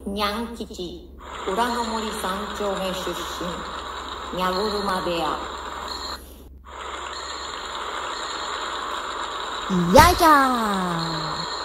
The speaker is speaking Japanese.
にゃん吉、裏の森三丁目出身、にゃぐるま部屋。 よいしょー。